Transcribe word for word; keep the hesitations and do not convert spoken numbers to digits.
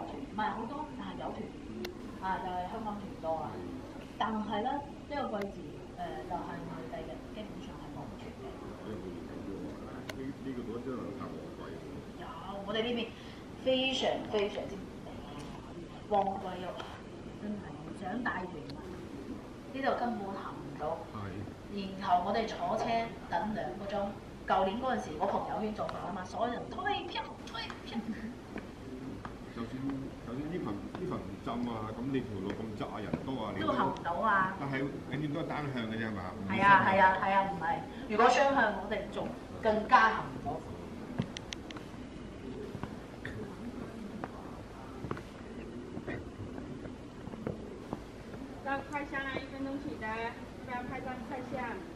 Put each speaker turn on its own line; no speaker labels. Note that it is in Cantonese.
團，唔係好多，但係有團啊，就係、是、香港團多啊。但係咧，呢、這個季節誒、呃、就係、是、內地嘅，基本上係冇團嘅。
呢呢個嗰張樓價好貴。
有，我哋呢邊非常非常之旺季啊，真係想帶團啊！呢度根本行唔到。然後我哋坐車等兩個鐘。舊年嗰陣時，我朋友圈做法啊嘛，所有人退票退票。
就算就算呢份呢份唔浸啊，咁你條路咁窄啊，人多啊，你
都行唔到啊！
但係永遠都係單向嘅啫，係嘛？
係啊係啊係啊，唔係。如果雙向，我哋仲更加行唔到。
照快相啊，一分鐘起的，不要拍照快相。